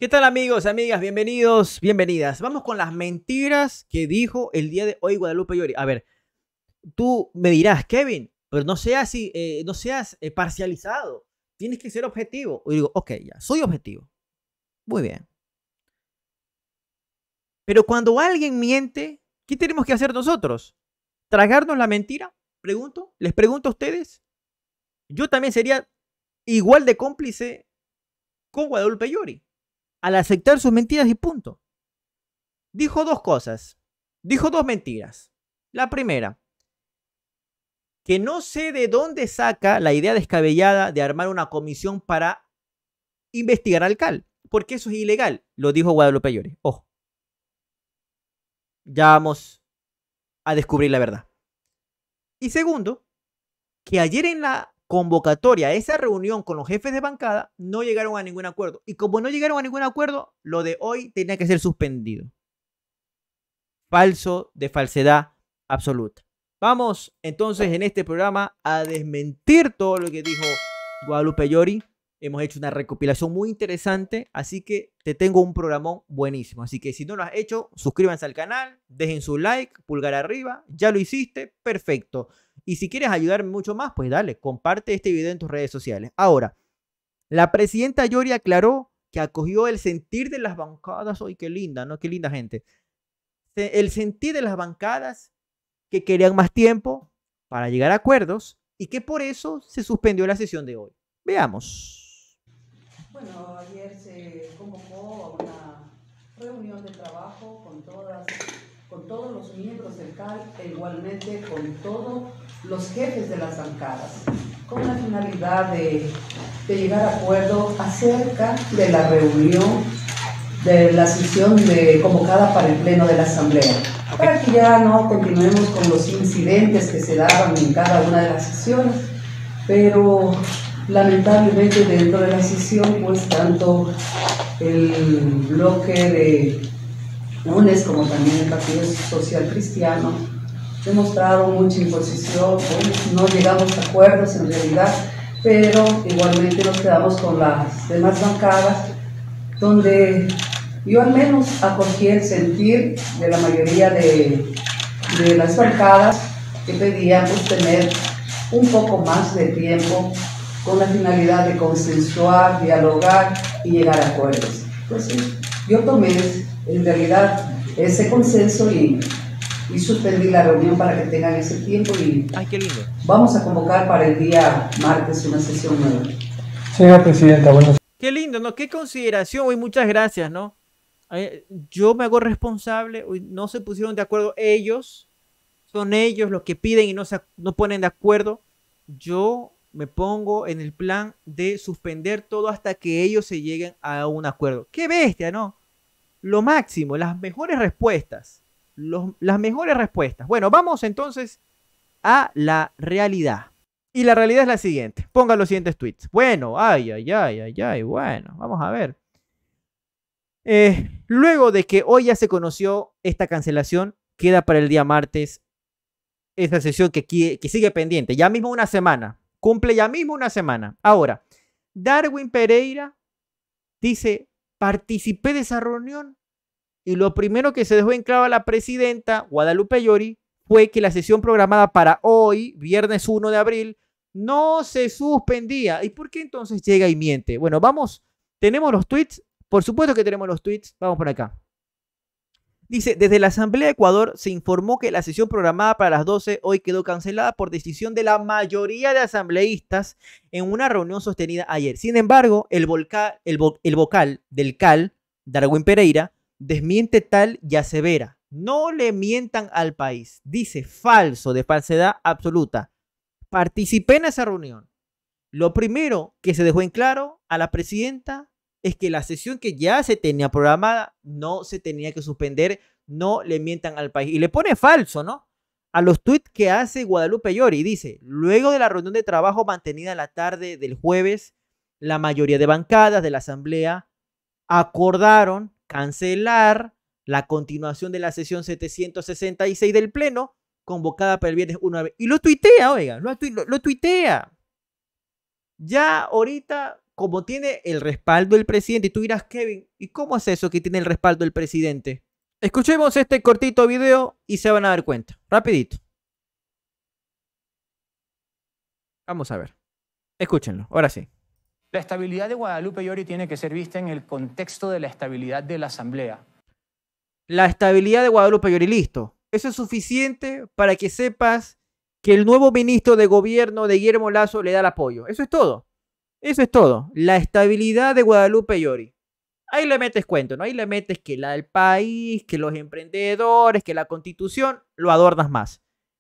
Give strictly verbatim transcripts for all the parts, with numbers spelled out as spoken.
¿Qué tal amigos, amigas? Bienvenidos, bienvenidas. Vamos con las mentiras que dijo el día de hoy Guadalupe Llori. A ver, tú me dirás, Kevin, pero no seas, eh, no seas eh, parcializado. Tienes que ser objetivo. Y digo, ok, ya, soy objetivo. Muy bien. Pero cuando alguien miente, ¿qué tenemos que hacer nosotros? ¿Tragarnos la mentira? Pregunto, les pregunto a ustedes. Yo también sería igual de cómplice con Guadalupe Llori al aceptar sus mentiras y punto. Dijo dos cosas. Dijo dos mentiras. La primera, que no sé de dónde saca la idea descabellada de armar una comisión para investigar al C A L, porque eso es ilegal, lo dijo Guadalupe Llori. Ojo. Ya vamos a descubrir la verdad. Y segundo, que ayer en la convocatoria a esa reunión con los jefes de bancada no llegaron a ningún acuerdo. Y como no llegaron a ningún acuerdo, lo de hoy tenía que ser suspendido. Falso de falsedad absoluta. Vamos entonces en este programa a desmentir todo lo que dijo Guadalupe Llori. Hemos hecho una recopilación muy interesante, así que te tengo un programón buenísimo. Así que si no lo has hecho, suscríbanse al canal, dejen su like, pulgar arriba. Ya lo hiciste, perfecto. Y si quieres ayudarme mucho más, pues dale, comparte este video en tus redes sociales. Ahora, la presidenta Llori aclaró que acogió el sentir de las bancadas. ¡Ay, qué linda, ¿no? Qué linda gente! El sentir de las bancadas que querían más tiempo para llegar a acuerdos y que por eso se suspendió la sesión de hoy. Veamos. Bueno, ayer se convocó a una reunión de trabajo con, todas, con todos los miembros del C A L e igualmente con todos los jefes de las bancadas, con la finalidad de, de llegar a acuerdo acerca de la reunión de la sesión de, convocada para el pleno de la asamblea, para que ya no continuemos con los incidentes que se daban en cada una de las sesiones, pero lamentablemente dentro de la sesión, pues tanto el bloque de UNES como también el Partido Social Cristiano demostraron mucha imposición, pues no llegamos a acuerdos en realidad, pero igualmente nos quedamos con las demás bancadas, donde yo al menos acogí el sentir de la mayoría de, de las bancadas que pedíamos tener un poco más de tiempo con la finalidad de consensuar, dialogar y llegar a acuerdos. Pues sí, yo tomé en realidad ese consenso y, y suspendí la reunión para que tengan ese tiempo y Ay, qué lindo. Vamos a convocar para el día martes una sesión nueva. Señora Presidenta, buenos Qué lindo, ¿no? Qué consideración, y muchas gracias, ¿no? Eh, yo me hago responsable, hoy no se pusieron de acuerdo ellos, son ellos los que piden y no se no ponen de acuerdo. Yo me pongo en el plan de suspender todo hasta que ellos se lleguen a un acuerdo. ¡Qué bestia!, ¿no? Lo máximo, las mejores respuestas. Los, las mejores respuestas. Bueno, vamos entonces a la realidad. Y la realidad es la siguiente. Ponga los siguientes tweets. Bueno, ay, ay, ay, ay, ay, bueno, vamos a ver. Eh, luego de que hoy ya se conoció esta cancelación, queda para el día martes esta sesión que, que sigue pendiente. Ya mismo una semana. Cumple ya mismo una semana. Ahora, Darwin Pereira dice, participé de esa reunión y lo primero que se dejó en claro a la presidenta Guadalupe Llori fue que la sesión programada para hoy, viernes uno de abril, no se suspendía. ¿Y por qué entonces llega y miente? Bueno, vamos, tenemos los tweets. Por supuesto que tenemos los tweets. Vamos por acá. Dice, desde la Asamblea de Ecuador se informó que la sesión programada para las doce hoy quedó cancelada por decisión de la mayoría de asambleístas en una reunión sostenida ayer. Sin embargo, el, volca, el, vo, el vocal del C A L, Darwin Pereira, desmiente tal y asevera, no le mientan al país. Dice, falso, de falsedad absoluta. Participé en esa reunión. Lo primero que se dejó en claro a la presidenta es que la sesión que ya se tenía programada no se tenía que suspender, no le mientan al país. Y le pone falso, ¿no? A los tweets que hace Guadalupe Llori. Dice, luego de la reunión de trabajo mantenida en la tarde del jueves, la mayoría de bancadas de la asamblea acordaron cancelar la continuación de la sesión setecientos sesenta y seis del pleno, convocada para el viernes uno de abril. Y lo tuitea, oiga, lo, lo, lo tuitea. Ya ahorita como tiene el respaldo del presidente, y tú dirás, Kevin, ¿y cómo es eso que tiene el respaldo del presidente? Escuchemos este cortito video y se van a dar cuenta. Rapidito. Vamos a ver. Escúchenlo, ahora sí. La estabilidad de Guadalupe Llori tiene que ser vista en el contexto de la estabilidad de la Asamblea. La estabilidad de Guadalupe Llori, listo. Eso es suficiente para que sepas que el nuevo ministro de gobierno de Guillermo Lasso le da el apoyo. Eso es todo. Eso es todo. La estabilidad de Guadalupe Llori. Ahí le metes cuento, ¿no? Ahí le metes que la del país, que los emprendedores, que la constitución, lo adornas más.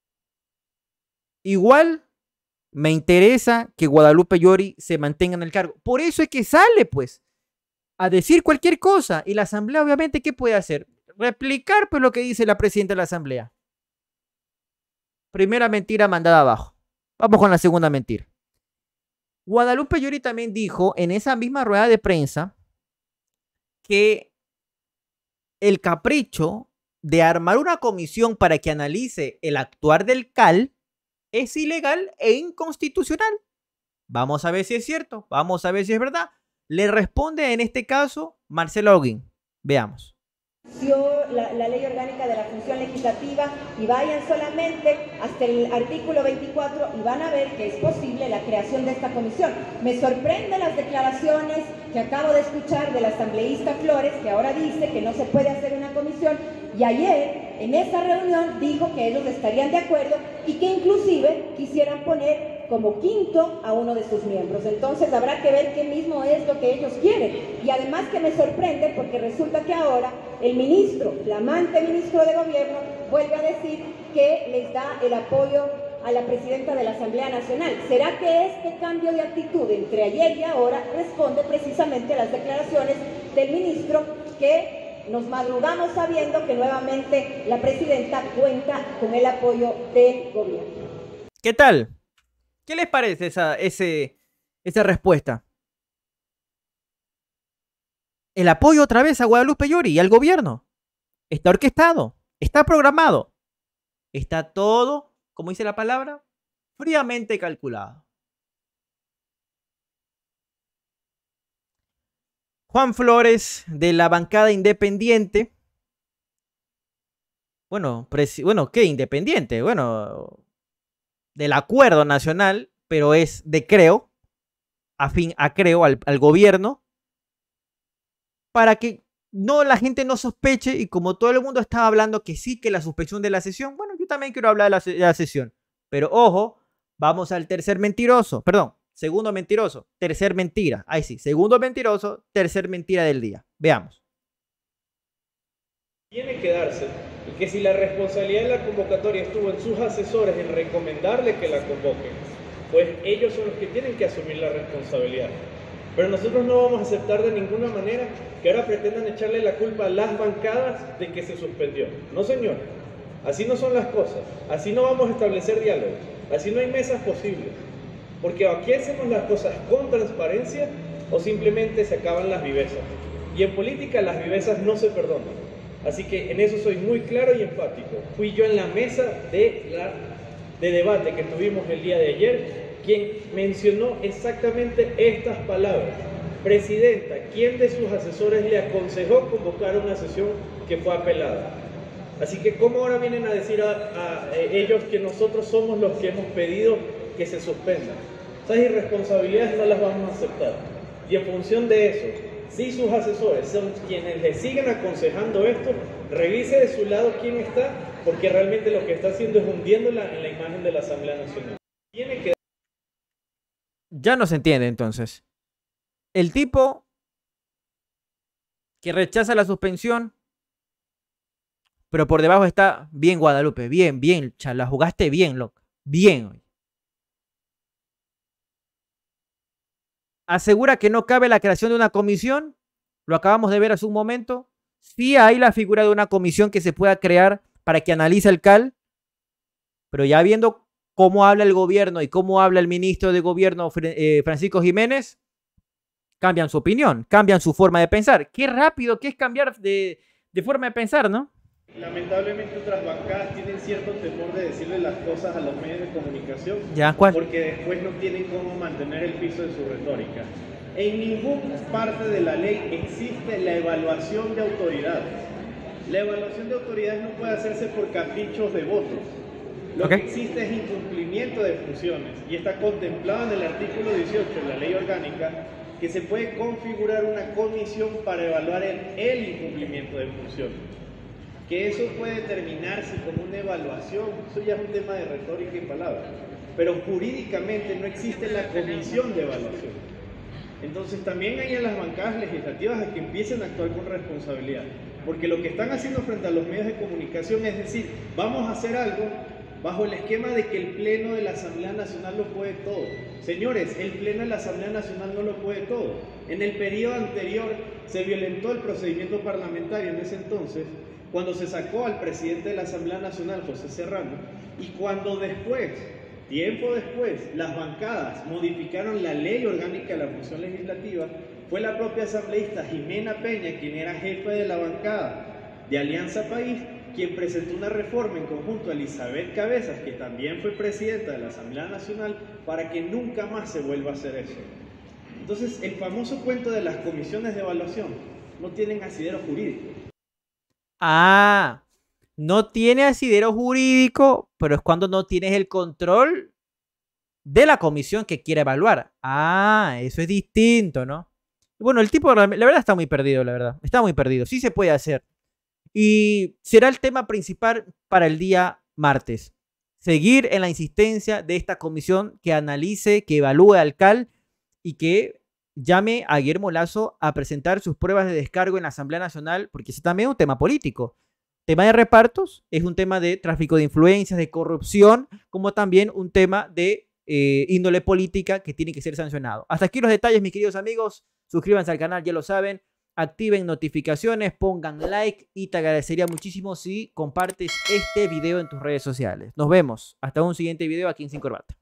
Igual me interesa que Guadalupe Llori se mantenga en el cargo. Por eso es que sale, pues, a decir cualquier cosa. Y la asamblea, obviamente, ¿qué puede hacer? Replicar, pues, lo que dice la presidenta de la asamblea. Primera mentira mandada abajo. Vamos con la segunda mentira. Guadalupe Llori también dijo en esa misma rueda de prensa que el capricho de armar una comisión para que analice el actuar del C A L es ilegal e inconstitucional. Vamos a ver si es cierto, vamos a ver si es verdad. Le responde en este caso Marcelo Holguín. Veamos. La, la ley orgánica de la función legislativa y vayan solamente hasta el artículo veinticuatro y van a ver que es posible la creación de esta comisión. Me sorprenden las declaraciones que acabo de escuchar del asambleísta Flores, que ahora dice que no se puede hacer una comisión, y ayer en esa reunión dijo que ellos estarían de acuerdo y que inclusive quisieran poner como quinto a uno de sus miembros. Entonces habrá que ver qué mismo es lo que ellos quieren. Y además que me sorprende porque resulta que ahora el ministro, flamante ministro de gobierno, vuelve a decir que les da el apoyo a la presidenta de la Asamblea Nacional. ¿Será que este cambio de actitud entre ayer y ahora responde precisamente a las declaraciones del ministro, que nos madrugamos sabiendo que nuevamente la presidenta cuenta con el apoyo del gobierno? ¿Qué tal? ¿Qué les parece esa, ese, esa respuesta? El apoyo otra vez a Guadalupe Llori y al gobierno. Está orquestado, está programado. Está todo, como dice la palabra, fríamente calculado. Juan Flores, de la bancada independiente. Bueno, bueno, ¿qué independiente? Bueno, del acuerdo nacional, pero es de Creo, afín a Creo, al, al gobierno, para que no, la gente no sospeche, y como todo el mundo estaba hablando que sí, que la suspensión de la sesión, bueno, yo también quiero hablar de la, de la sesión, pero ojo, vamos al tercer mentiroso, perdón, segundo mentiroso, tercer mentira, ahí sí, segundo mentiroso, tercer mentira del día, veamos. Tiene que darse que si la responsabilidad de la convocatoria estuvo en sus asesores en recomendarle que la convoquen, pues ellos son los que tienen que asumir la responsabilidad. Pero nosotros no vamos a aceptar de ninguna manera que ahora pretendan echarle la culpa a las bancadas de que se suspendió. No, señor, así no son las cosas, así no vamos a establecer diálogo, así no hay mesas posibles, porque aquí hacemos las cosas con transparencia o simplemente se acaban las vivezas. Y en política las vivezas no se perdonan. Así que en eso soy muy claro y enfático. Fui yo en la mesa de, la, de debate que tuvimos el día de ayer quien mencionó exactamente estas palabras. Presidenta, ¿quién de sus asesores le aconsejó convocar una sesión que fue apelada? Así que ¿cómo ahora vienen a decir a, a, a ellos que nosotros somos los que hemos pedido que se suspendan? Esas irresponsabilidades no las vamos a aceptar. Y en función de eso, si sus asesores son quienes le siguen aconsejando esto, revise de su lado quién está, porque realmente lo que está haciendo es hundiéndola en la imagen de la Asamblea Nacional. Tiene que... Ya no se entiende entonces. El tipo que rechaza la suspensión, pero por debajo está bien Guadalupe, bien, bien, la jugaste bien, loco, bien. Asegura que no cabe la creación de una comisión, lo acabamos de ver hace un momento. Sí hay la figura de una comisión que se pueda crear para que analice el C A L, pero ya viendo cómo habla el gobierno y cómo habla el ministro de gobierno eh, Francisco Jiménez, cambian su opinión, cambian su forma de pensar. Qué rápido que es cambiar de, de forma de pensar, ¿no? Lamentablemente otras bancadas tienen cierto temor de decirle las cosas a los medios de comunicación, ¿Ya? ¿Cuál? Porque después no tienen cómo mantener el piso de su retórica. En ninguna parte de la ley existe la evaluación de autoridades. La evaluación de autoridades no puede hacerse por caprichos de votos. Lo Okay. que existe es incumplimiento de funciones y está contemplado en el artículo dieciocho de la ley orgánica que se puede configurar una comisión para evaluar el, el incumplimiento de funciones. Que eso puede determinarse como una evaluación, eso ya es un tema de retórica y palabras, pero jurídicamente no existe la comisión de evaluación. Entonces también hay en las bancadas legislativas a que empiecen a actuar con responsabilidad, porque lo que están haciendo frente a los medios de comunicación es decir, vamos a hacer algo bajo el esquema de que el Pleno de la Asamblea Nacional lo puede todo. Señores, el Pleno de la Asamblea Nacional no lo puede todo. En el periodo anterior se violentó el procedimiento parlamentario en ese entonces, cuando se sacó al presidente de la Asamblea Nacional, José Serrano, y cuando después, tiempo después, las bancadas modificaron la ley orgánica de la función legislativa, fue la propia asambleísta Jimena Peña, quien era jefe de la bancada de Alianza País, quien presentó una reforma en conjunto a Elizabeth Cabezas, que también fue presidenta de la Asamblea Nacional, para que nunca más se vuelva a hacer eso. Entonces, el famoso cuento de las comisiones de evaluación no tienen asidero jurídico. Ah, no tiene asidero jurídico, pero es cuando no tienes el control de la comisión que quiere evaluar. Ah, eso es distinto, ¿no? Bueno, el tipo, la verdad, está muy perdido, la verdad. Está muy perdido. Sí se puede hacer. Y será el tema principal para el día martes. Seguir en la insistencia de esta comisión que analice, que evalúe al C A L y que llame a Guillermo Lasso a presentar sus pruebas de descargo en la Asamblea Nacional, porque ese también es un tema político. Tema de repartos, es un tema de tráfico de influencias, de corrupción, como también un tema de eh, índole política que tiene que ser sancionado. Hasta aquí los detalles, mis queridos amigos. Suscríbanse al canal, ya lo saben. Activen notificaciones, pongan like y te agradecería muchísimo si compartes este video en tus redes sociales. Nos vemos hasta un siguiente video aquí en Sin Corbata.